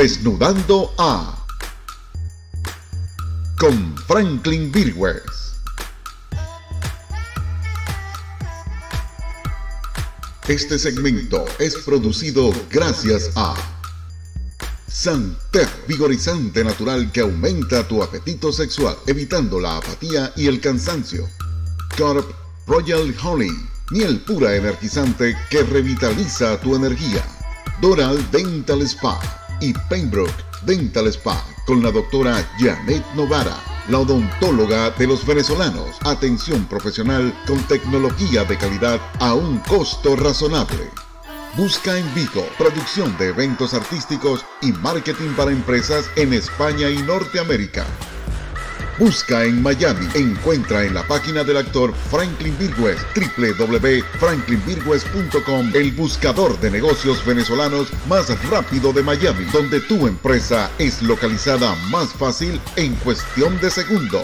Desnudando a con Franklin Virgües. Este segmento es producido gracias a Santer, vigorizante natural que aumenta tu apetito sexual, evitando la apatía y el cansancio. Corp Royal Honey, miel pura energizante que revitaliza tu energía. Doral Dental Spa y Pembroke Dental Spa con la doctora Janet Novara, la odontóloga de los venezolanos. Atención profesional con tecnología de calidad a un costo razonable. Busca en Vigo producción de eventos artísticos y marketing para empresas en España y Norteamérica. Busca en Miami. Encuentra en la página del actor Franklin Virgües, www.franklinvirgües.com, el buscador de negocios venezolanos más rápido de Miami, donde tu empresa es localizada más fácil en cuestión de segundos.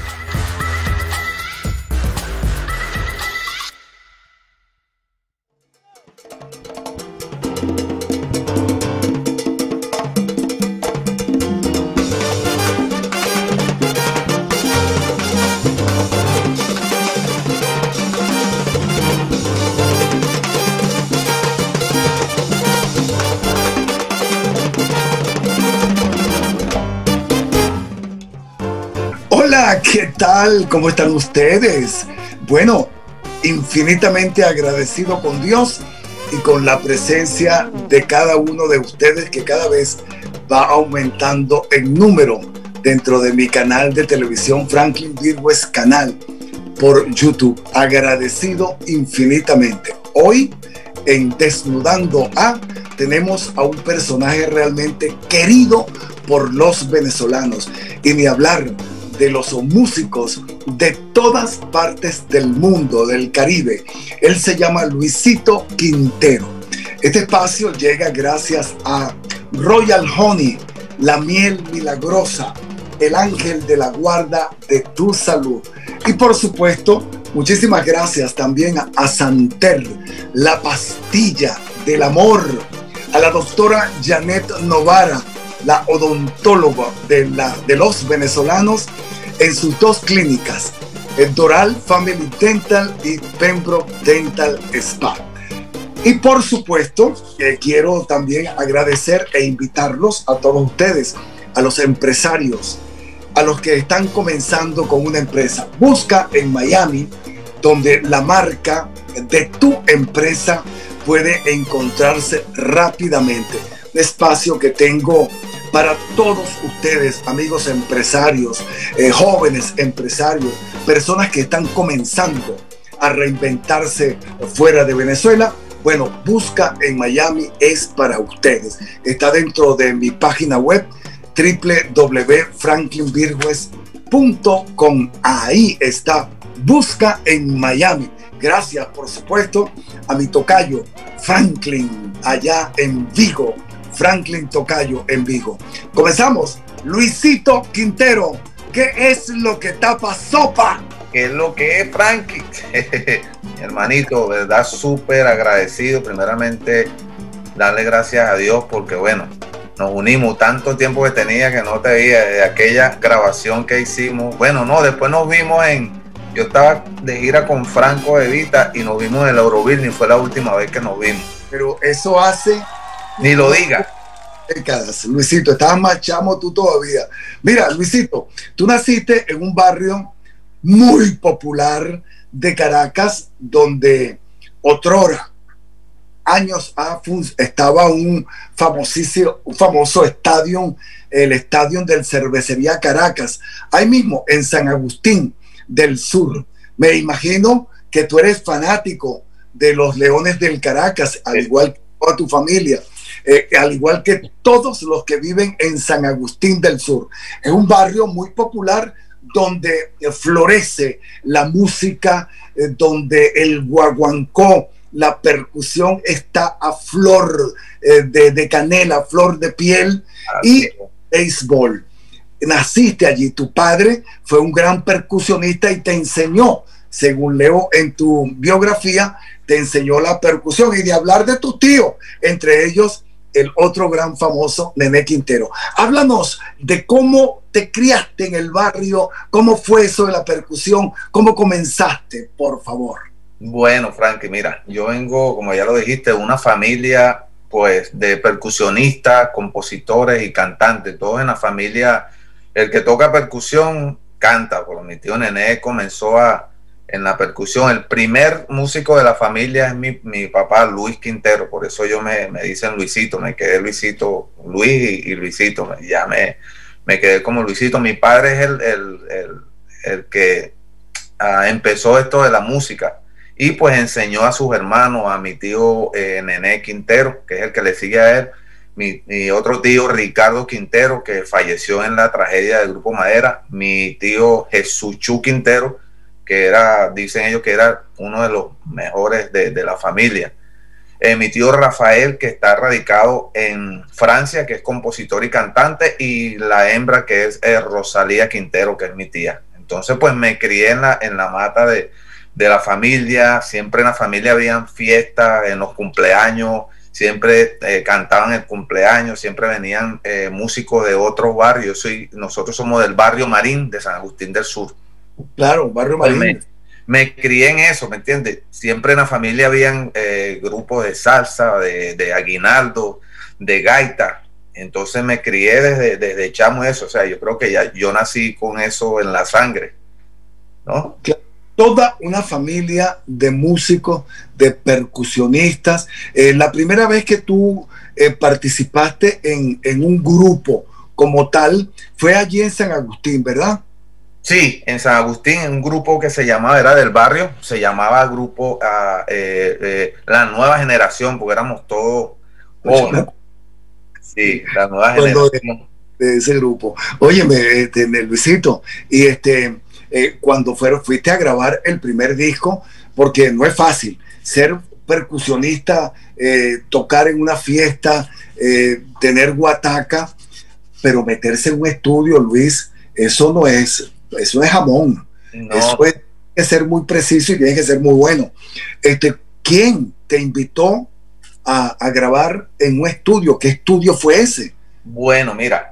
Hola, ¿qué tal? ¿Cómo están ustedes? Bueno, infinitamente agradecido con Dios y con la presencia de cada uno de ustedes que cada vez va aumentando en número dentro de mi canal de televisión Franklin Virgües Canal por YouTube. Agradecido infinitamente. Hoy en Desnudando a tenemos a un personaje realmente querido por los venezolanos y ni hablar de los músicos de todas partes del mundo, del Caribe. Él se llama Luisito Quintero. Este espacio llega gracias a Royal Honey, la miel milagrosa, el ángel de la guarda de tu salud. Y por supuesto, muchísimas gracias también a Santer, la pastilla del amor, a la doctora Janet Novara, la odontóloga de los venezolanos, en sus dos clínicas, el Doral Family Dental y Pembroke Dental Spa. Y por supuesto, quiero también agradecer e invitarlos a todos ustedes, a los empresarios, a los que están comenzando con una empresa. Busca en Miami, donde la marca de tu empresa puede encontrarse rápidamente. Un espacio que tengo para todos ustedes, amigos empresarios, jóvenes empresarios, personas que están comenzando a reinventarse fuera de Venezuela. Bueno, Busca en Miami es para ustedes. Está dentro de mi página web www.franklinvirgües.com. Ahí está Busca en Miami. Gracias, por supuesto, a mi tocayo Franklin allá en Vigo. Franklin Tocayo en Vigo. Comenzamos. Luisito Quintero, ¿qué es lo que tapa sopa? ¿Qué es lo que es, Franklin? Mi hermanito, verdad, súper agradecido. Primeramente, darle gracias a Dios porque, bueno, nos unimos tanto tiempo que tenía que no te veía de aquella grabación que hicimos. Bueno, no, después nos vimos yo estaba de gira con Franco Evita y nos vimos en el Euroville y fue la última vez que nos vimos. Pero eso hace... Ni lo diga. Décadas. Luisito, estabas más chamo tú todavía. Mira, Luisito, tú naciste en un barrio muy popular de Caracas, donde otrora, años estaba un famoso estadio, el Estadio del Cervecería Caracas, ahí mismo en San Agustín del Sur. Me imagino que tú eres fanático de los Leones del Caracas, al igual que toda tu familia. Al igual que todos los que viven en San Agustín del Sur. Es un barrio muy popular donde florece la música, donde el guaguancó, la percusión está a flor de canela, flor de piel y béisbol. Naciste allí, tu padre fue un gran percusionista y te enseñó, según leo en tu biografía, te enseñó la percusión y de hablar de tus tíos, entre ellos el otro gran famoso Nené Quintero. Háblanos de cómo te criaste en el barrio, cómo fue eso de la percusión, cómo comenzaste, por favor. Bueno, Frankie, mira, yo vengo, como ya lo dijiste, de una familia pues de percusionistas, compositores y cantantes, todos en la familia. El que toca percusión canta, por mi tío Nené comenzó en la percusión. El primer músico de la familia es mi papá, Luis Quintero, por eso me dicen Luisito, me quedé Luisito, Luis y Luisito, me quedé como Luisito. Mi padre es el que empezó esto de la música y pues enseñó a sus hermanos, a mi tío Nené Quintero, que es el que le sigue a él, mi otro tío Ricardo Quintero, que falleció en la tragedia del Grupo Madera, mi tío Jesús Chu Quintero, que era, dicen ellos que era uno de los mejores de la familia. Mi tío Rafael, que está radicado en Francia, que es compositor y cantante, y la hembra que es Rosalía Quintero, que es mi tía. Entonces pues me crié en la mata de la familia. Siempre en la familia habían fiestas, en los cumpleaños, siempre cantaban el cumpleaños, siempre venían músicos de otros barrios. Nosotros somos del barrio Marín de San Agustín del Sur. Claro, barrio Marín. Me crié en eso, ¿me entiendes? Siempre en la familia habían grupos de salsa, de aguinaldo, de gaita. Entonces me crié desde chamo eso. O sea, yo creo que ya yo nací con eso en la sangre, ¿no? Toda una familia de músicos, de percusionistas. La primera vez que tú participaste en un grupo como tal fue allí en San Agustín, ¿verdad? Sí, en San Agustín, en un grupo que se llamaba, era del barrio, se llamaba grupo La Nueva Generación, porque éramos todos jóvenes. Sí, la nueva generación. De ese grupo. Óyeme, Luisito, y cuando fuiste a grabar el primer disco, porque no es fácil ser percusionista, tocar en una fiesta, tener guataca, pero meterse en un estudio, Luis, eso no es jamón. No. Eso es que ser muy preciso y tiene que ser muy bueno. ¿Quién te invitó a grabar en un estudio? ¿Qué estudio fue ese? Bueno, mira,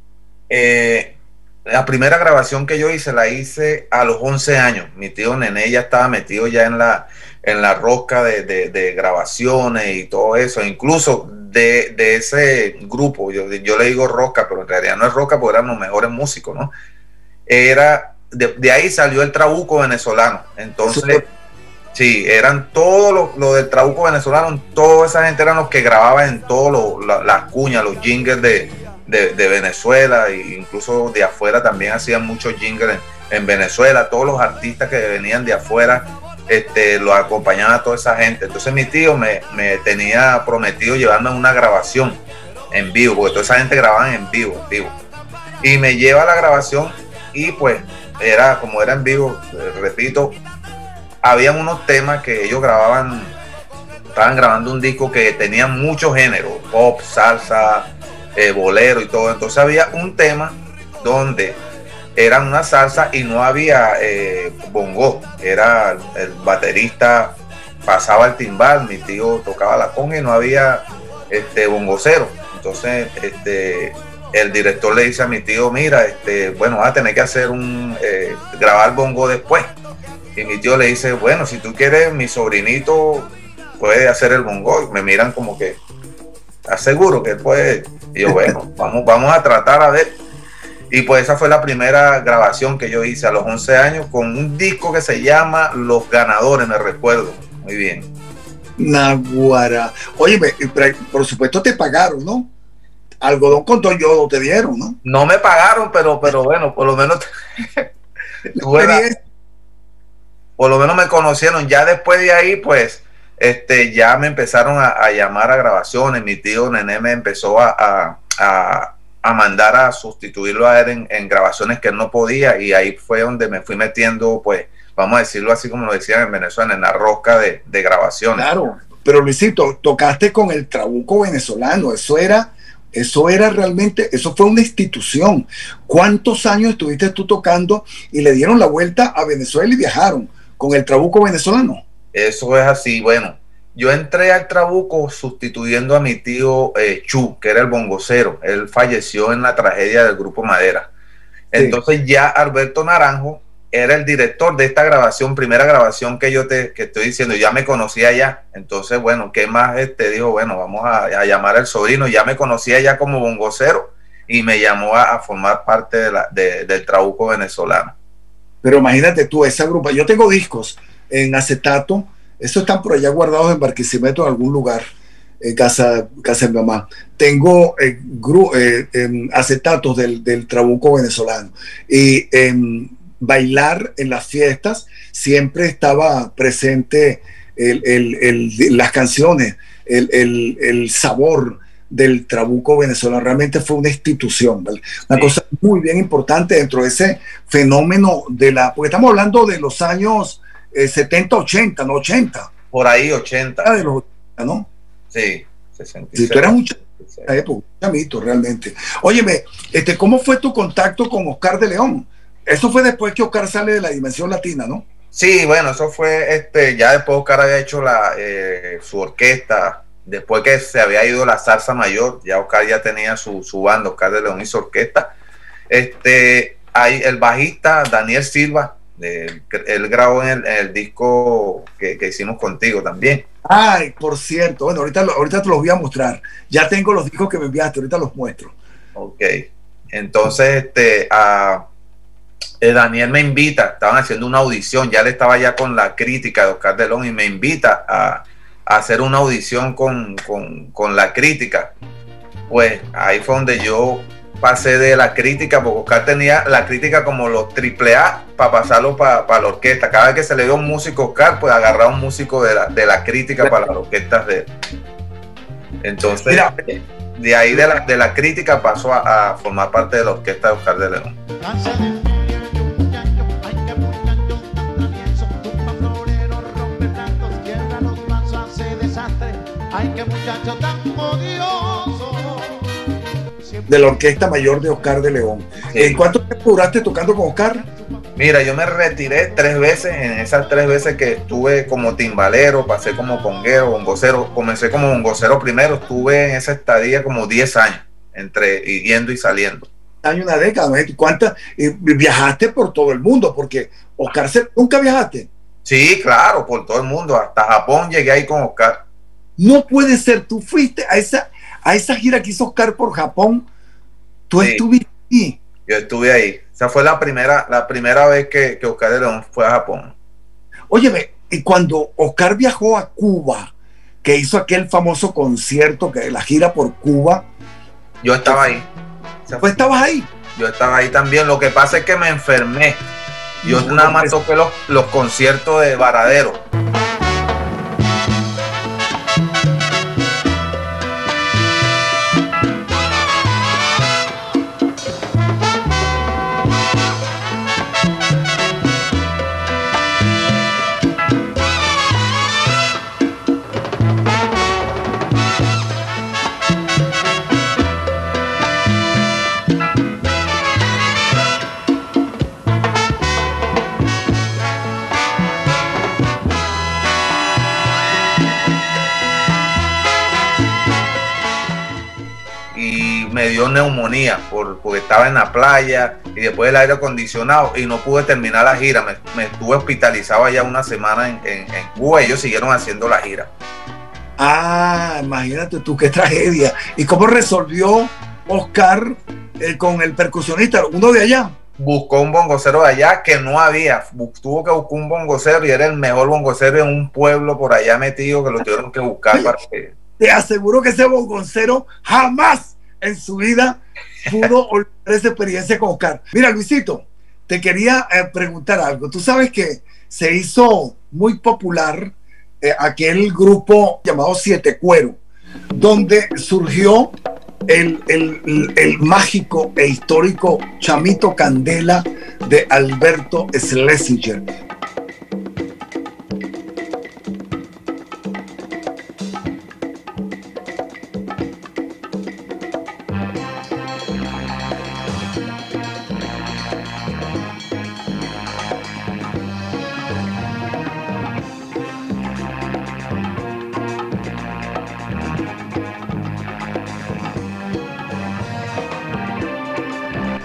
la primera grabación que yo hice, la hice a los 11 años. Mi tío Nené ya estaba metido ya en la rosca de grabaciones y todo eso. Incluso de ese grupo, yo le digo rosca, pero en realidad no es rosca porque eran los mejores músicos, ¿no? De ahí salió el trabuco venezolano. Entonces, sí, eran todos los del trabuco venezolano, toda esa gente eran los que grababan en todas las cuñas, los jingles de Venezuela, e incluso de afuera también hacían muchos jingles en Venezuela. Todos los artistas que venían de afuera los acompañaban a toda esa gente. Entonces mi tío me tenía prometido llevarme a una grabación en vivo, porque toda esa gente grababa en vivo. Y me lleva a la grabación y pues como era en vivo, repito, habían unos temas que ellos estaban grabando un disco que tenía muchos géneros, pop, salsa, bolero y todo. Entonces había un tema donde era una salsa y no había bongo, era el baterista pasaba el timbal, mi tío tocaba la conga y no había bongocero. Entonces el director le dice a mi tío, mira, bueno, vas a tener que hacer grabar bongo después. Y mi tío le dice, bueno, si tú quieres, mi sobrinito puede hacer el bongo. Y me miran como que, ¿estás seguro que él puede? Y yo, bueno, vamos a tratar a ver. Y pues esa fue la primera grabación que yo hice a los 11 años con un disco que se llama Los Ganadores, me recuerdo muy bien. Naguará. Oye, por supuesto te pagaron, ¿no? Algodón con todo yodo te dieron, ¿no? No me pagaron, pero bueno, por lo menos por lo menos me conocieron. Ya después de ahí, pues, ya me empezaron a llamar a grabaciones. Mi tío Nené me empezó a mandar a sustituirlo a él en grabaciones que él no podía, y ahí fue donde me fui metiendo, pues, vamos a decirlo así como lo decían en Venezuela, en la rosca de grabaciones. Claro, pero Luisito, tocaste con el trabuco venezolano, eso era realmente, eso fue una institución. ¿Cuántos años estuviste tú tocando y le dieron la vuelta a Venezuela y viajaron con el trabuco venezolano? Eso es así. Bueno, Yo entré al Trabuco sustituyendo a mi tío Chu, que era el bongocero. Él falleció en la tragedia del Grupo Madera. Entonces ya Alberto Naranjo era el director de esta grabación, primera grabación que que estoy diciendo, ya me conocía ya. Entonces, bueno, ¿qué más? Dijo, bueno, vamos a llamar al sobrino. Ya me conocía ya como bongocero y me llamó a formar parte del Trabuco venezolano. Pero imagínate tú, esa grupa, yo tengo discos en acetato, esos están por allá guardados en Barquisimeto en algún lugar, en casa de mi mamá. Tengo acetatos del Trabuco venezolano. Y bailar en las fiestas siempre estaba presente las canciones, el sabor del Trabuco venezolano. Realmente fue una institución, ¿vale? Una cosa muy bien importante dentro de ese fenómeno porque estamos hablando de los años 70, 80, no 80. Por ahí 80. De los 80, ¿no? Sí, 66. Si tú eras un chamito, realmente. Óyeme, ¿cómo fue tu contacto con Oscar de León? Eso fue después que Oscar sale de la Dimensión Latina, ¿no? Sí, bueno, eso fue, ya después Oscar había hecho su orquesta, después que se había ido la Zarza Mayor, ya Oscar ya tenía su banda, Oscar de León hizo orquesta. Ahí el bajista Daniel Silva, él grabó en el disco que hicimos contigo también. Ay, por cierto, bueno, ahorita te los voy a mostrar. Ya tengo los discos que me enviaste, ahorita los muestro. Ok, entonces Daniel me invita, estaban haciendo una audición, ya le estaba ya con la crítica de Oscar de León y me invita a hacer una audición con la crítica. Pues ahí fue donde yo pasé de la crítica, porque Oscar tenía la crítica como los AAA para pasarlo para la orquesta. Cada vez que se le dio un músico a Oscar, pues agarraba un músico de la crítica para las orquestas de él. Entonces, mira, de ahí de la crítica pasó a formar parte de la orquesta de Oscar de León. De la Orquesta Mayor de Oscar de León. Sí. ¿Cuánto tiempo duraste tocando con Oscar? Mira, yo me retiré 3 veces. En esas 3 veces que estuve como timbalero, pasé como conguero, bongocero. Comencé como bongocero primero, estuve en esa estadía como 10 años, entre yendo y saliendo. Una década, ¿no? ¿Cuántas? Viajaste por todo el mundo, porque Oscar, ¿nunca viajaste? Sí, claro, por todo el mundo. Hasta Japón llegué ahí con Oscar. No puede ser, tú fuiste a esa gira que hizo Oscar por Japón. Tú estuviste ahí. Yo estuve ahí. Esa fue la primera vez que Oscar de León fue a Japón. Óyeme, y cuando Oscar viajó a Cuba, que hizo aquel famoso concierto, que la gira por Cuba. Yo estaba ahí. ¿Tú estabas ahí? Yo estaba ahí también. Lo que pasa es que me enfermé. Yo nada más toqué los conciertos de Varadero. Me dio neumonía porque estaba en la playa y después del aire acondicionado y no pude terminar la gira. Me estuve hospitalizado allá una semana en Cuba y ellos siguieron haciendo la gira. Ah, imagínate tú, qué tragedia. ¿Y cómo resolvió Oscar con el percusionista, uno de allá? Buscó un bongocero de allá que no había. Tuvo que buscar un bongocero y era el mejor bongocero en un pueblo por allá metido que lo tuvieron que buscar. Oye, para que... Te aseguro que ese bongocero jamás en su vida pudo olvidar esa experiencia con Oscar. Mira, Luisito, te quería preguntar algo. Tú sabes que se hizo muy popular aquel grupo llamado Siete Cuero, donde surgió el mágico e histórico Chamito Candela de Alberto Schlesinger.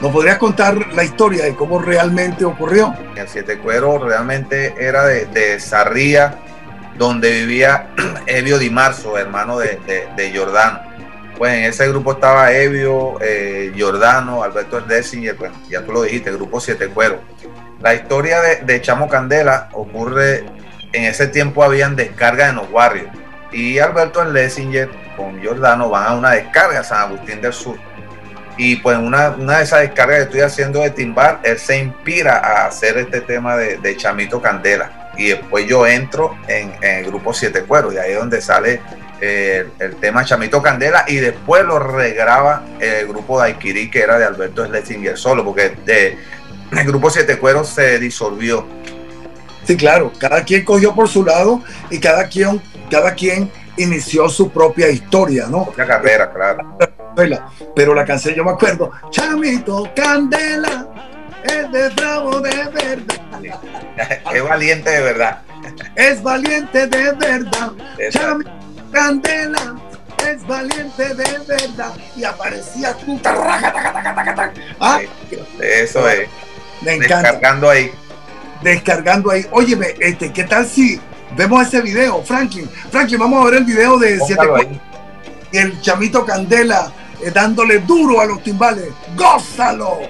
¿Nos podrías contar la historia de cómo realmente ocurrió? El Siete Cueros realmente era de Sarría, donde vivía Evio Di Marzo, hermano de Giordano. Pues en ese grupo estaba Evio, Giordano, Alberto Schlesinger, pues ya tú lo dijiste, el grupo Siete Cueros. La historia de Chamo Candela ocurre, en ese tiempo habían descargas en los barrios y Alberto Schlesinger con Giordano van a una descarga a San Agustín del Sur. Y pues una de esas descargas que estoy haciendo de timbal, él se inspira a hacer este tema de Chamito Candela. Y después yo entro en el grupo Siete Cueros, y ahí es donde sale el tema Chamito Candela, y después lo regraba el grupo Daiquiri, que era de Alberto Schlesinger solo, porque el grupo Siete Cueros se disolvió. Sí, claro, cada quien cogió por su lado y cada quien inició su propia historia, ¿no? Propia carrera, claro. Pero la canción yo me acuerdo, Chamito Candela es de bravo de verdad. Es valiente de verdad. Es valiente de verdad. Chamito Candela es valiente de verdad. Y aparecía tú. ¿Ah? Eso es. Me encanta. Descargando ahí. Óyeme, ¿qué tal si vemos ese video, Franklin? Franklin, vamos a ver el video de Siete Cueros y el Chamito Candela dándole duro a los timbales. ¡Gózalo!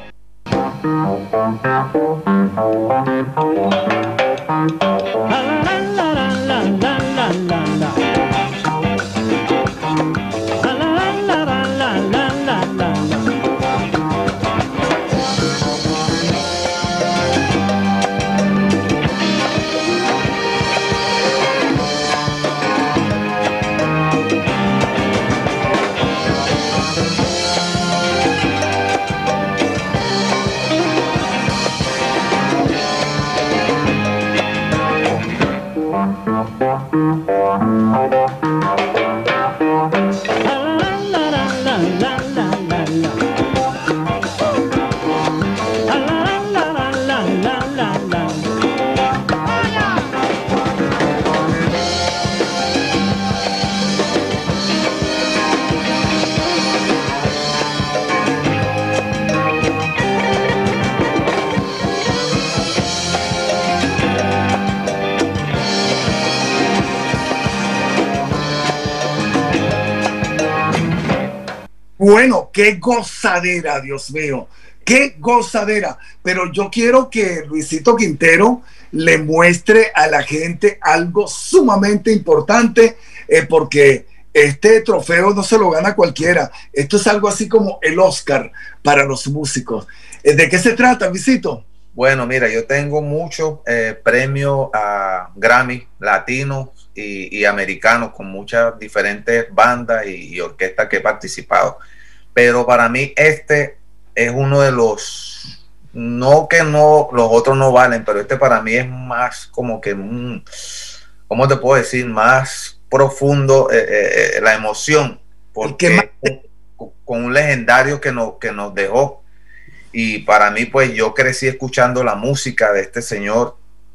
Bueno, qué gozadera, Dios mío, qué gozadera. Pero yo quiero que Luisito Quintero le muestre a la gente algo sumamente importante, porque este trofeo no se lo gana cualquiera. Esto es algo así como el Oscar para los músicos. ¿De qué se trata, Luisito? Bueno, mira, yo tengo muchos premios a Grammy latinos y americanos con muchas diferentes bandas y orquestas que he participado. Pero para mí este es uno de los, no que no, los otros no valen, pero este para mí es más como que, ¿cómo te puedo decir? Más profundo la emoción, porque con un legendario que nos dejó. Y para mí, pues yo crecí escuchando la música de este señor,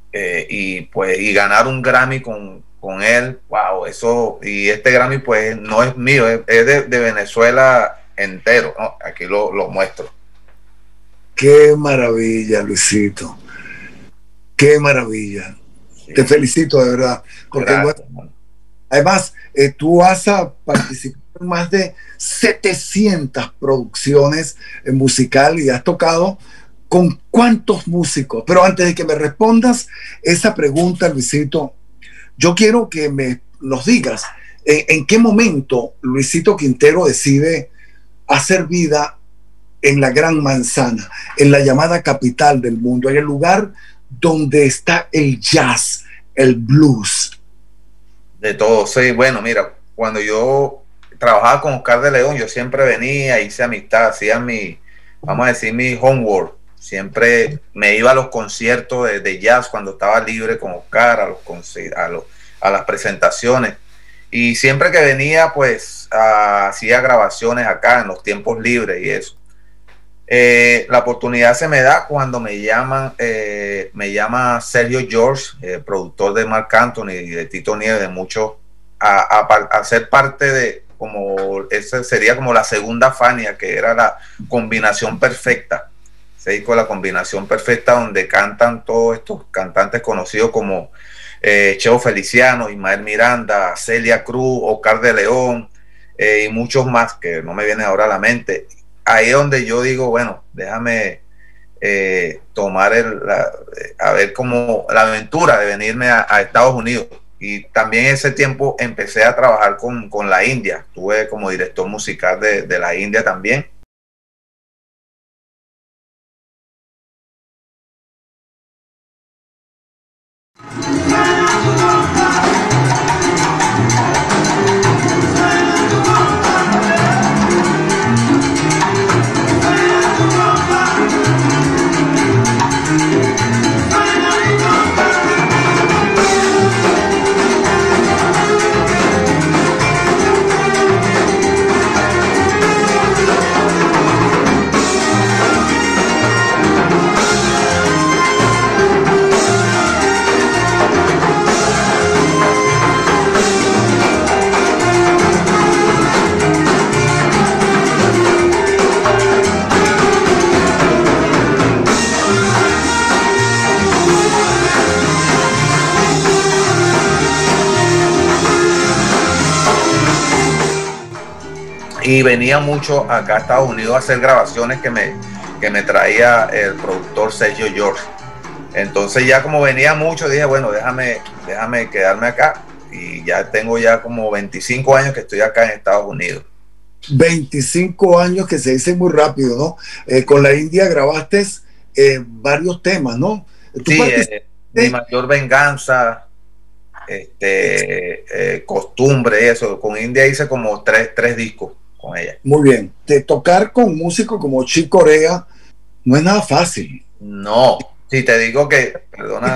y ganar un Grammy con él, wow, eso, y este Grammy pues no es mío, es de Venezuela entero, ¿no? Aquí lo muestro. Qué maravilla, Luisito, qué maravilla. Sí. Te felicito de verdad, porque gracias, además tú has participado en más de 700 producciones musicales y has tocado con cuántos músicos. Pero antes de que me respondas esa pregunta, Luisito, yo quiero que nos digas en qué momento Luisito Quintero decide hacer vida en la Gran Manzana, en la llamada capital del mundo, en el lugar donde está el jazz, el blues. De todo, sí. Bueno, mira, cuando yo trabajaba con Oscar de León, yo siempre venía, hice amistad, hacía vamos a decir, mi homework. Siempre me iba a los conciertos de jazz cuando estaba libre con Oscar, a las presentaciones. Y siempre que venía, pues hacía grabaciones acá en los tiempos libres y eso. La oportunidad se me da cuando me llama Sergio George, productor de Marc Anthony y de Tito Nieves, de muchos, a ser parte de, esa sería como la segunda Fania, que era la combinación perfecta Ese disco es la combinación perfecta donde cantan todos estos cantantes conocidos como Cheo Feliciano, Ismael Miranda, Celia Cruz, Oscar de León y muchos más que no me vienen ahora a la mente. Ahí es donde yo digo, bueno, déjame tomar a ver como la aventura de venirme a Estados Unidos. Y también en ese tiempo empecé a trabajar con la India. Estuve como director musical de la India también. Y venía mucho acá a Estados Unidos a hacer grabaciones que me traía el productor Sergio George. Entonces ya como venía mucho, dije, bueno, déjame quedarme acá. Y ya tengo ya como 25 años que estoy acá en Estados Unidos. 25 años que se dice muy rápido, ¿no? Con la India grabaste varios temas, ¿no? Sí, Mi Mayor Venganza, Costumbre, eso. Con India hice como tres discos con ella. Muy bien. De tocar con músicos como Chick Corea no es nada fácil. No, si te digo que, perdona,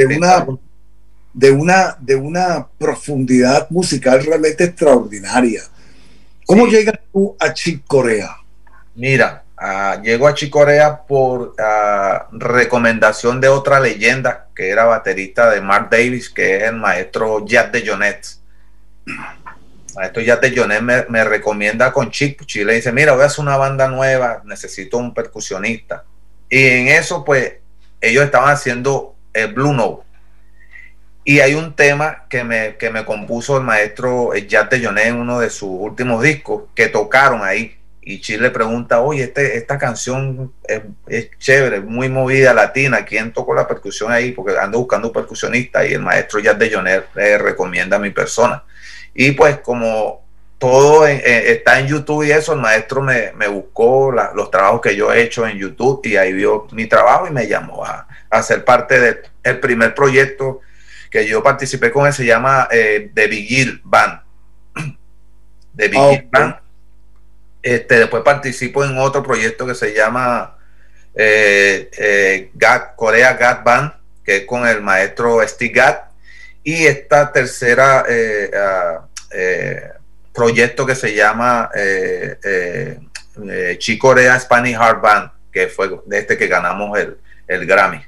de una profundidad musical realmente extraordinaria. ¿Cómo llegas tú a Chick Corea? Mira, llego a Chick Corea por recomendación de otra leyenda que era baterista de Mark Davis, que es el maestro Jack DeJohnette. Maestro Jack DeJohnette me recomienda con Chick. Chick le dice, mira, voy a hacer una banda nueva, necesito un percusionista. Y en eso, pues, ellos estaban haciendo el Blue Note. Y hay un tema que me compuso el maestro Jack DeJohnette en uno de sus últimos discos, que tocaron ahí. Y Chick le pregunta, oye, esta canción es chévere, muy movida, latina, ¿quién tocó la percusión ahí? Porque ando buscando un percusionista y el maestro Jack DeJohnette recomienda a mi persona. Y pues como todo está en YouTube y eso, el maestro me buscó los trabajos que yo he hecho en YouTube y ahí vio mi trabajo y me llamó a ser parte del primer proyecto que yo participé con él, se llama The Vigil Band. The Vigil Band. Después participo en otro proyecto que se llama Korea God Band, que es con el maestro Steve Gadd. Y esta tercera proyecto que se llama Chick Corea Spanish Hard Band, que fue de que ganamos el Grammy.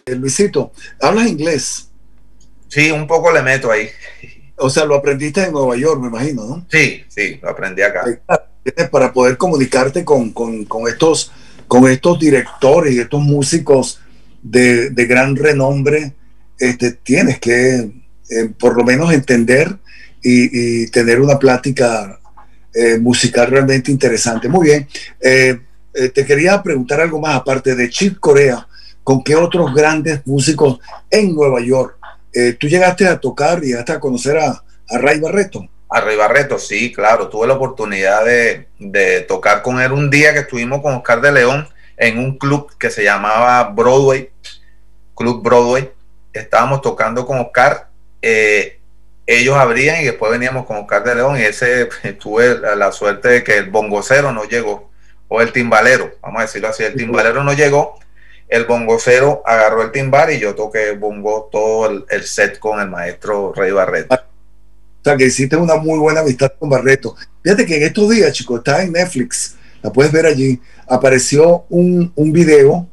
Luisito, ¿hablas inglés? Sí, un poco le meto ahí. O sea, lo aprendiste en Nueva York, me imagino, ¿no? Sí, sí, lo aprendí acá. Para poder comunicarte con estos directores y estos músicos de gran renombre, tienes que por lo menos entender y tener una plática musical realmente interesante. Muy bien. Te quería preguntar algo más, aparte de Chick Corea, ¿con qué otros grandes músicos en Nueva York tú llegaste a tocar y llegaste a conocer a Ray Barretto? A Ray Barretto, sí, claro. Tuve la oportunidad de tocar con él un día que estuvimos con Oscar de León en un club que se llamaba Broadway, Club Broadway. Estábamos tocando con Oscar. Ellos abrían y después veníamos con Oscar de León, y tuve la suerte de que el bongocero no llegó, o el timbalero, vamos a decirlo así, el timbalero no llegó, el bongocero agarró el timbal y yo toqué bongo todo el set con el maestro Ray Barretto. O sea, que hiciste una muy buena amistad con Barretto. Fíjate que en estos días, chicos, está en Netflix, la puedes ver allí, apareció un video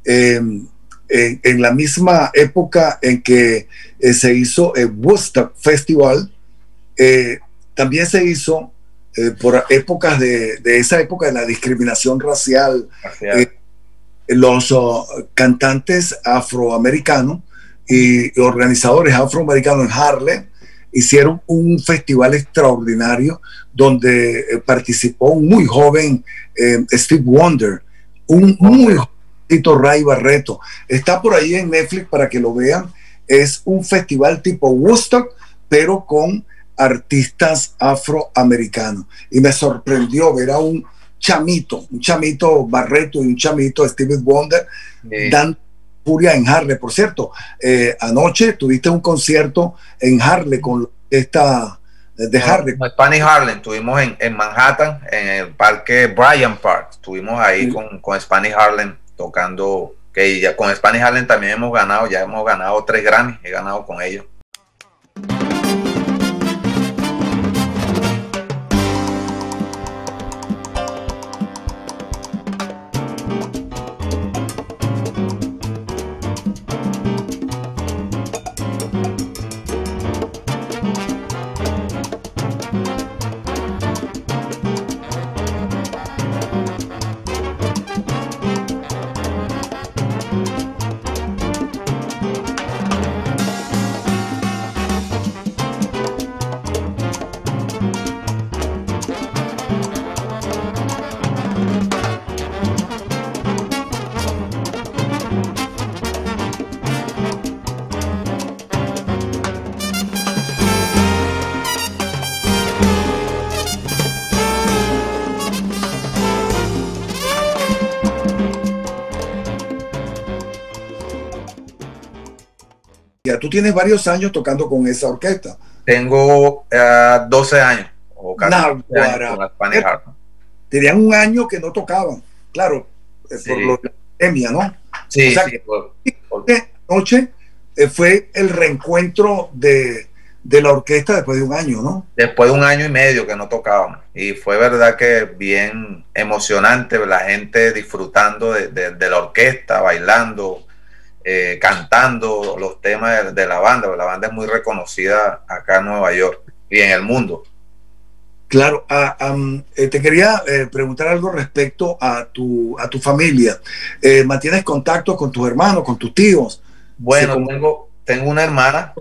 en la misma época en que se hizo el Woodstock Festival. También se hizo por épocas de esa época de la discriminación racial. Los cantantes afroamericanos y organizadores afroamericanos en Harlem hicieron un festival extraordinario donde participó un muy joven Steve Wonder, un muy jovencito Ray Barretto. Está por ahí en Netflix para que lo vean. Es un festival tipo Woodstock, pero con artistas afroamericanos. Y me sorprendió ver a un chamito Barretto y un chamito Steve Wonder dando furia en Harlem. Por cierto, anoche tuviste un concierto en Harlem con esta de Harlem. Spanish Harlem, estuvimos en Manhattan, en el parque Bryant Park. Estuvimos ahí con Spanish Harlem tocando, que ya con Spanish Harlem también hemos ganado 3 Grammys, he ganado con ellos. Ya tú tienes varios años tocando con esa orquesta. Tengo 12 años o casi 12 años con Spanish Harlem. Tenían un año que no tocaban, claro, por la pandemia, ¿no? Sí, o sea, sí. Anoche fue el reencuentro de la orquesta después de un año, ¿no? Después de un año y medio que no tocábamos. Y fue verdad que bien emocionante ver la gente disfrutando de la orquesta, bailando, cantando los temas de la banda. La banda es muy reconocida acá en Nueva York y en el mundo. Claro. Te quería preguntar algo respecto a tu familia. ¿Mantienes contacto con tus hermanos, con tus tíos? Bueno, tengo una hermana,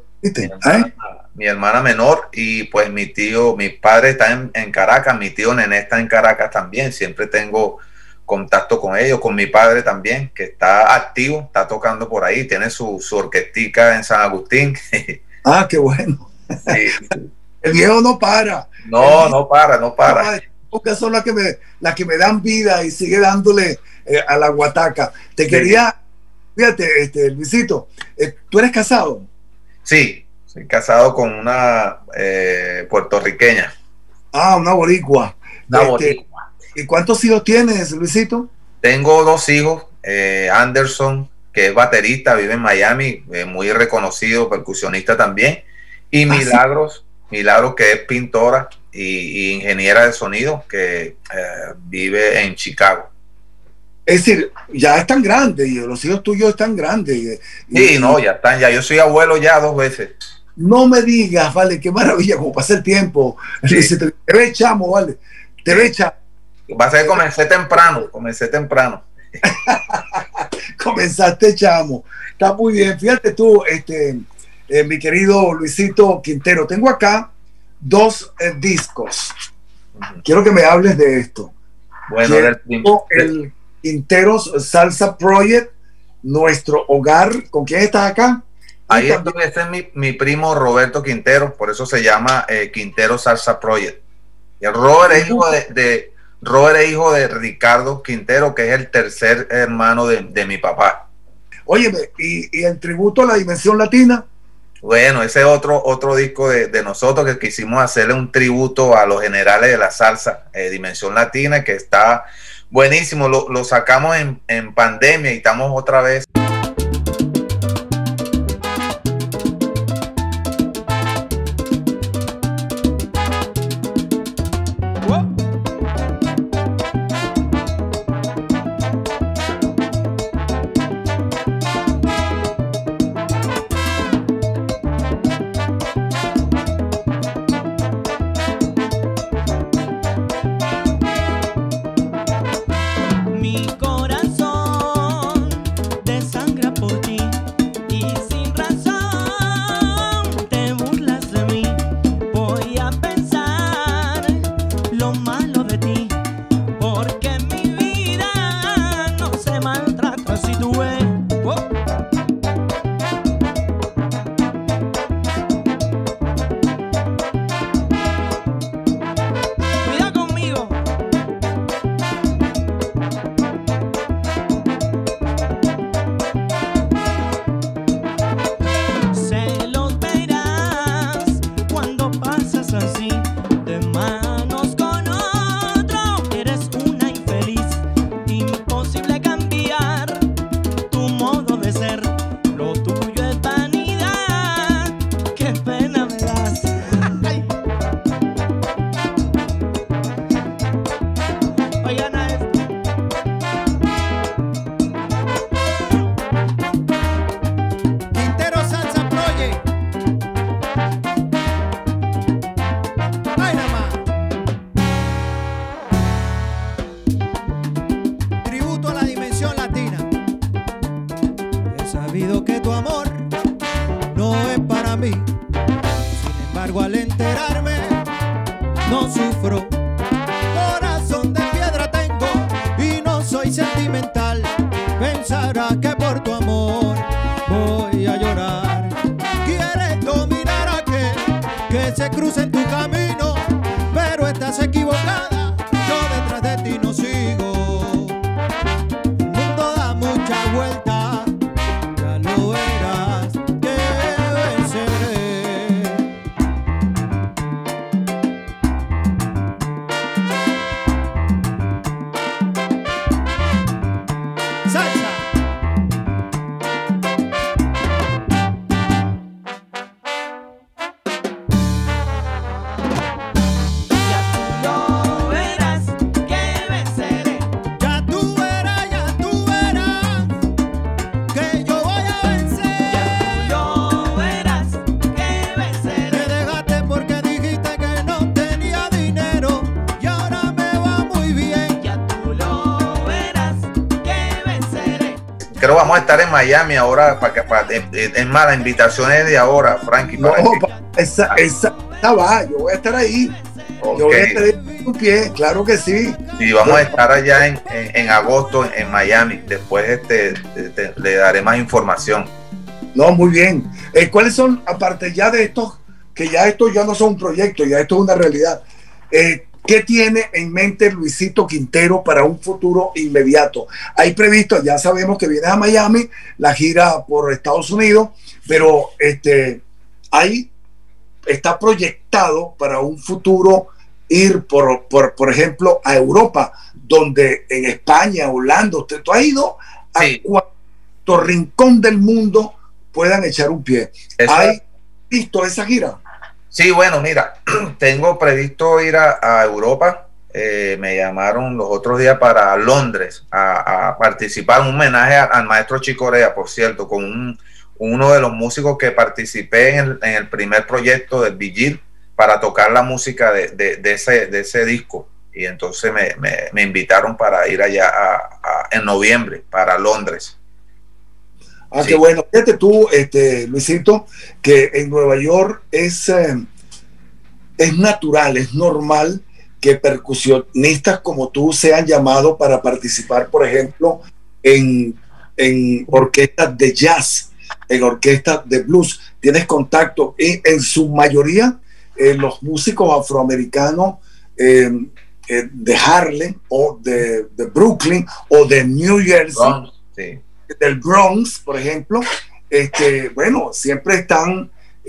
mi hermana menor, y pues mi padre está en Caracas, mi tío Nené está en Caracas también. Siempre tengo contacto con ellos, con mi padre también, que está activo, está tocando por ahí, tiene su orquestica en San Agustín. Ah, qué bueno. Sí. El viejo no para. No para. Porque son las que me dan vida y sigue dándole a la guataca. Te quería, fíjate, Luisito, ¿tú eres casado? Sí, soy casado con una puertorriqueña. Ah, una boricua. Una boricua. ¿Y cuántos hijos tienes, Luisito? Tengo 2 hijos. Anderson, que es baterista, vive en Miami, muy reconocido, percusionista también. Y Milagros, que es pintora y ingeniera de sonido, que vive en Chicago. Es decir, ya están grandes y los hijos tuyos están grandes. Sí, no, ya están, ya yo soy abuelo ya 2 veces. No me digas, vale, qué maravilla, como pasa el tiempo. Sí. Dice, te ves chamo, vale, te ves chamo. Va a ser que comencé temprano. Comenzaste chamo. Está muy bien. Fíjate tú, mi querido Luisito Quintero, tengo acá 2 discos. Quiero que me hables de esto. Bueno, el Quinteros Salsa Project, Nuestro Hogar. ¿Con quién estás acá? Ahí estoy, este es mi primo Roberto Quintero, por eso se llama Quintero Salsa Project. Y el Robert es hijo de Ricardo Quintero, que es el tercer hermano de mi papá. Óyeme, ¿y el tributo a la Dimensión Latina? Bueno, ese es otro disco de nosotros, que quisimos hacerle un tributo a los generales de la salsa, Dimensión Latina, que está buenísimo. Lo sacamos en pandemia y estamos otra vez. Mi corazón desangra por ti y sin razón te burlas de mí. Voy a pensar lo malo de ti, porque mi vida no se maltrata si tú ves. Cuida conmigo. Celos verás cuando pasas así de manos con otro. Eres una infeliz, imposible cambiar tu modo de ser. Lo tuyo es vanidad, qué pena me das. Oigan a esto. Quintero Salsa Project. Ay, nada más. Tributo a la Dimensión Latina. He sabido que tu amor no es para mí. Sin embargo, al enterarme, no sufro. Corazón de piedra tengo y no soy sentimental. Pensará que por tu amor voy a llorar. Quieres dominar a aquel que se cruce en tu camino, pero estás equivocada. Yo detrás de ti no sigo. El mundo da mucha vuelta, ya lo verás que venceré. Salsa. Ya tú lo verás que venceré. Ya tú verás que yo voy a vencer. Ya tú lo verás que Me venceré. dejaste porque dijiste que no tenía dinero y ahora me va muy bien. Ya tú lo verás que venceré. Creo que vamos a estar en Miami ahora, es más, la invitación es de ahora, Frankie. No, para que- esa va, yo voy a estar ahí. Ok. Yo voy a estar en tu pie, claro que sí. Sí, vamos a estar allá en agosto en Miami. Después le daré más información. No, muy bien. ¿Cuáles son, aparte ya de estos, que ya estos ya no son un proyecto, ya esto es una realidad? ¿Qué tiene en mente Luisito Quintero para un futuro inmediato? Hay previsto, ya sabemos que vienes a Miami, la gira por Estados Unidos, pero ahí está proyectado para un futuro ir, por ejemplo, a Europa, donde en España, Holanda, tú has ido a Sí. cuanto rincón del mundo puedan echar un pie. Eso ¿Hay es. visto esa gira? Sí, bueno, mira, tengo previsto ir a Europa. me llamaron los otros días para Londres a participar en un homenaje al maestro Chico Corea, por cierto, con uno de los músicos que participé en el primer proyecto del Vigil para tocar la música de ese disco. Y entonces me invitaron para ir allá en noviembre para Londres. Sí. Qué bueno. Fíjate tú, Luisito, que en Nueva York es natural, es normal que percusionistas como tú sean llamados para participar, por ejemplo, en orquestas de jazz, en orquestas de blues. Tienes contacto y en su mayoría los músicos afroamericanos de Harlem o de Brooklyn o de New Jersey, Bronx, sí. Del Bronx, por ejemplo, bueno, siempre están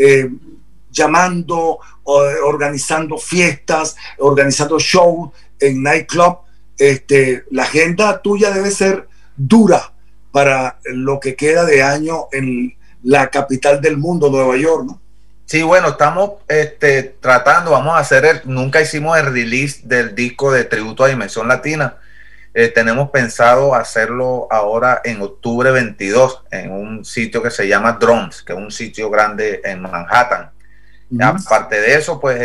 llamando, organizando fiestas, organizando shows en nightclub. La agenda tuya debe ser dura para lo que queda de año en la capital del mundo, Nueva York, ¿no? Sí, bueno, estamos tratando, vamos a hacer nunca hicimos el release del disco de tributo a Dimensión Latina. Tenemos pensado hacerlo ahora en octubre 22 en un sitio que se llama Drums, que es un sitio grande en Manhattan. Aparte de eso, pues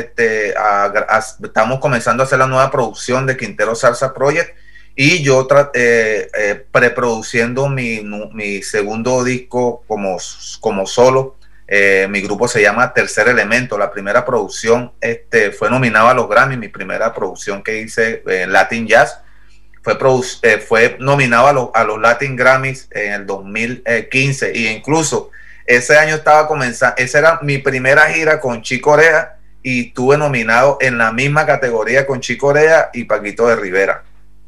estamos comenzando a hacer la nueva producción de Quintero Salsa Project y yo preproduciendo mi segundo disco como solo. Mi grupo se llama Tercer Elemento. La primera producción fue nominada a los Grammy. Mi primera producción que hice en Latin Jazz fue nominado a los Latin Grammys en el 2015 y incluso ese año estaba comenzando, esa era mi primera gira con Chico Corea y estuve nominado en la misma categoría con Chico Corea y Paquito de Rivera.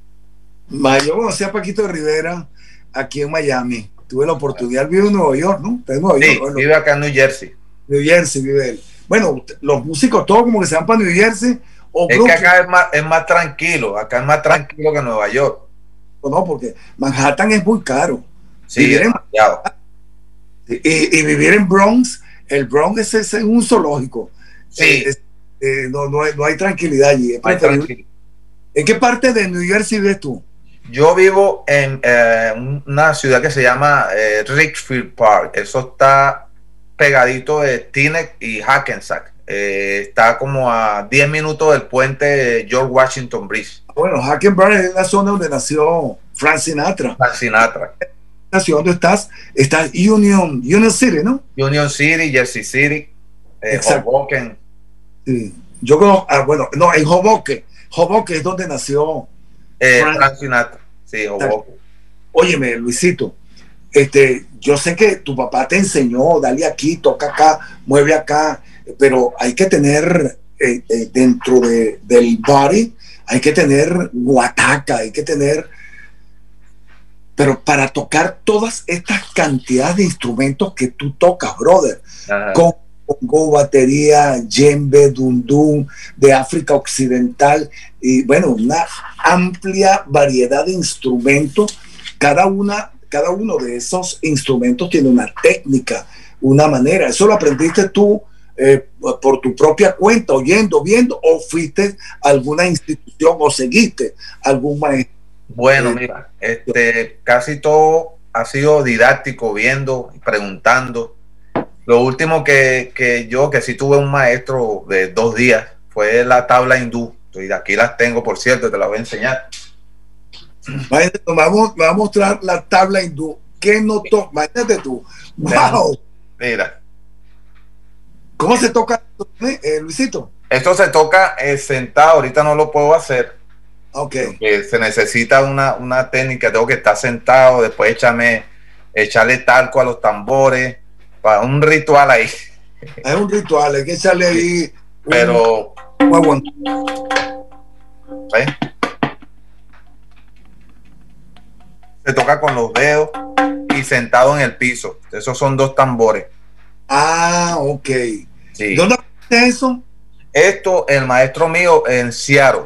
Yo conocí a Paquito de Rivera aquí en Miami. Tuve la oportunidad, vive en Nueva York, ¿no? Sí, vive acá en New Jersey. New Jersey vive él. Bueno, los músicos todos como que se van para New Jersey o es Brooklyn. Que acá es más tranquilo, acá es más tranquilo que Nueva York. No, porque Manhattan es muy caro. Sí, demasiado. Y vivir en Bronx, el Bronx es un zoológico. Sí. No hay tranquilidad allí. ¿En qué parte de New Jersey vives tú? Yo vivo en una ciudad que se llama Richfield Park. Eso está pegadito de Teaneck y Hackensack. Está como a 10 minutos del puente de George Washington Bridge. Bueno, Hackensack es la zona donde nació Frank Sinatra. Frank Sinatra. ¿Dónde estás? Estás Union City, ¿no? Union City, Jersey City, Hoboken. Sí. Yo conozco, no, en Hoboken. Hoboken es donde nació Frank Sinatra. Sí, Hoboken. Óyeme, Luisito, yo sé que tu papá te enseñó, dale aquí, toca acá, mueve acá, pero hay que tener dentro del body, hay que tener guataca, hay que tener. Pero para tocar todas estas cantidades de instrumentos que tú tocas, brother, con batería, djembe, dundun, de África Occidental, y bueno, una amplia variedad de instrumentos, cada uno de esos instrumentos tiene una técnica, una manera. ¿Eso lo aprendiste tú por tu propia cuenta, oyendo, viendo, o fuiste a alguna institución o seguiste algún maestro? Bueno, mira, casi todo ha sido didáctico, viendo, preguntando. Lo último que sí tuve un maestro de 2 días fue la tabla hindú. Y aquí las tengo, por cierto, te las voy a enseñar. Vamos a mostrar la tabla hindú. ¿Qué notó? Imagínate tú. ¡Wow! Mira. ¿Cómo se toca, Luisito? Esto se toca sentado. Ahorita no lo puedo hacer. Okay. Se necesita una técnica, tengo que estar sentado, después echarle talco a los tambores, para un ritual ahí. Es un ritual, hay que echarle ahí. Pero ¿ves? Se toca con los dedos y sentado en el piso. Esos son 2 tambores. Ok. Sí. ¿Dónde haces eso? Esto, el maestro mío en Seattle.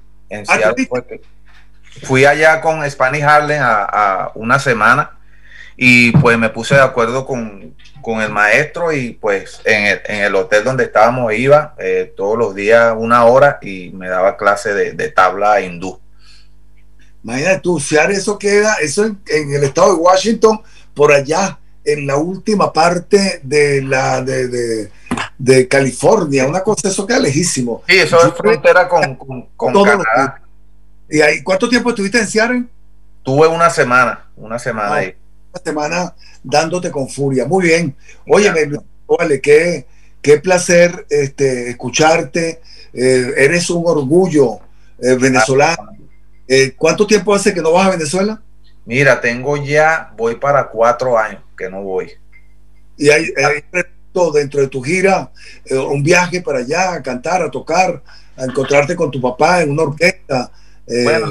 Fui allá con Spanish Harlem a una semana y pues me puse de acuerdo con el maestro y pues en el hotel donde estábamos iba todos los días 1 hora y me daba clase de tabla hindú. Imagínate tú, Seattle, eso queda, eso en el estado de Washington, por allá, en la última parte de California, una cosa, eso queda lejísimo. Sí, eso es frontera con Canadá. ¿Y ahí cuánto tiempo estuviste en Seattle? Tuve una semana ahí. Una semana dándote con furia. Muy bien. Oye, vale, qué placer escucharte. Eres un orgullo venezolano. ¿Cuánto tiempo hace que no vas a Venezuela? Mira, voy para 4 años que no voy. Y hay dentro de tu gira, un viaje para allá, a cantar, a tocar, a encontrarte con tu papá en una orquesta. Bueno,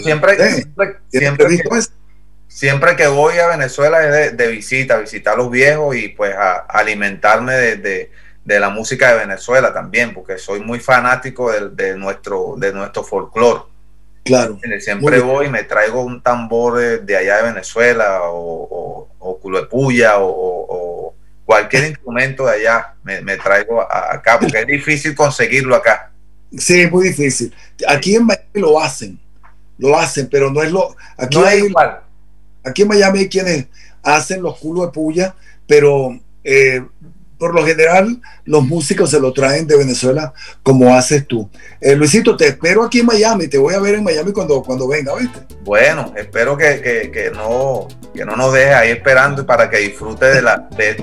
siempre que voy a Venezuela es de visita, visitar a los viejos y pues a alimentarme de la música de Venezuela también, porque soy muy fanático de nuestro folclore. Claro. Siempre voy y me traigo un tambor de allá de Venezuela o culepuya o cualquier instrumento de allá me traigo acá, porque es difícil conseguirlo acá. Sí, es muy difícil. Aquí en Miami lo hacen, pero no es lo... Aquí, no es igual. Aquí en Miami hay quienes hacen los culos de puya, pero por lo general los músicos se lo traen de Venezuela como haces tú. Luisito, te espero aquí en Miami, te voy a ver en Miami cuando venga, ¿viste? Bueno, espero que no nos dejes ahí esperando para que disfrute de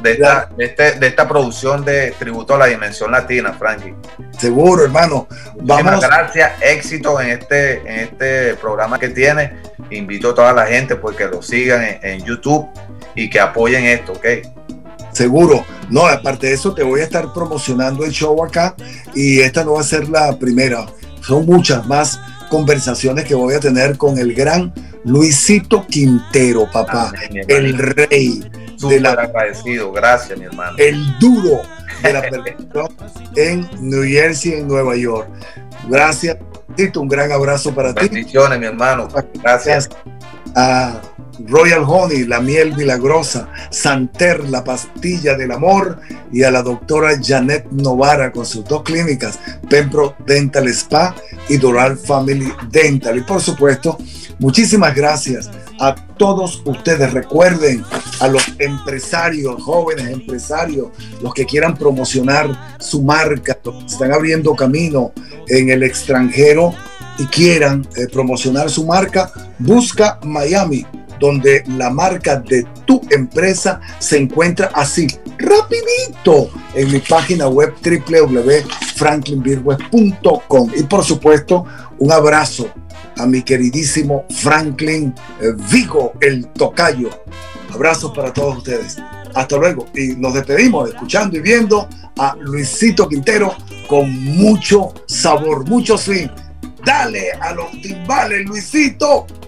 esta producción de tributo a la dimensión latina, Frankie. Seguro, hermano. Muchísimas gracias, éxito en este programa que tienes. Invito a toda la gente porque lo sigan en YouTube y que apoyen esto, ¿ok? Seguro. No, aparte de eso, te voy a estar promocionando el show acá y esta no va a ser la primera. Son muchas más conversaciones que voy a tener con el gran Luisito Quintero, papá. El rey. Súper agradecido. Gracias, mi hermano. El duro de la percusión en New Jersey, en Nueva York. Gracias, Tito. Un gran abrazo para ti. Bendiciones, mi hermano. Gracias. A Royal Honey, la miel milagrosa, Santer, la pastilla del amor, y a la doctora Janet Novara con sus 2 clínicas, Pembro Dental Spa y Doral Family Dental. Y por supuesto, muchísimas gracias a todos ustedes. Recuerden, a los empresarios, jóvenes empresarios, los que quieran promocionar su marca, los que están abriendo camino en el extranjero y quieran promocionar su marca, busca Miami, donde la marca de tu empresa se encuentra así, rapidito, en mi página web www.franklinvirgües.com. Y por supuesto, un abrazo a mi queridísimo Franklin Vigo, el tocayo. Abrazos para todos ustedes. Hasta luego. Y nos despedimos escuchando y viendo a Luisito Quintero con mucho sabor, mucho swing. Dale a los timbales, Luisito.